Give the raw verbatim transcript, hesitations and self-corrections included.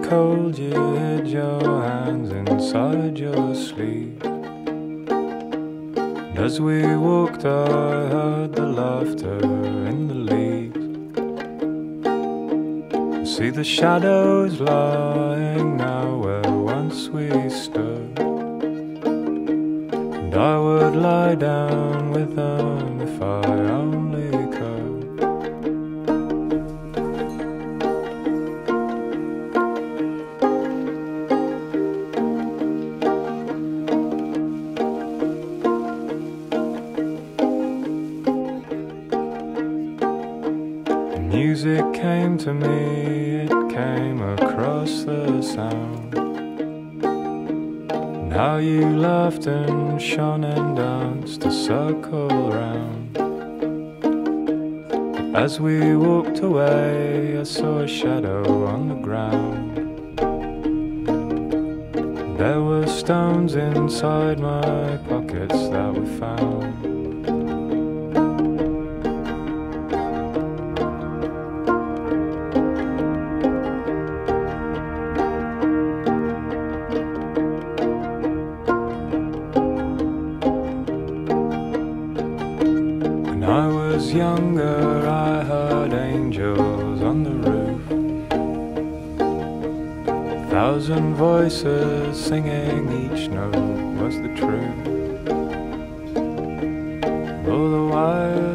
cold, you hid your hands inside your sleeve. And as we walked, I heard the laughter in the leaves. I see the shadows lying now where once we stood, and I would lie down with them if I only could. Music came to me, it came across the sound, and how you laughed and shone and danced a circle round. But as we walked away, I saw a shadow on the ground. There were stones inside my pockets that we found. When I was younger, I heard angels on the roof, a thousand voices singing, each note was the truth. All the while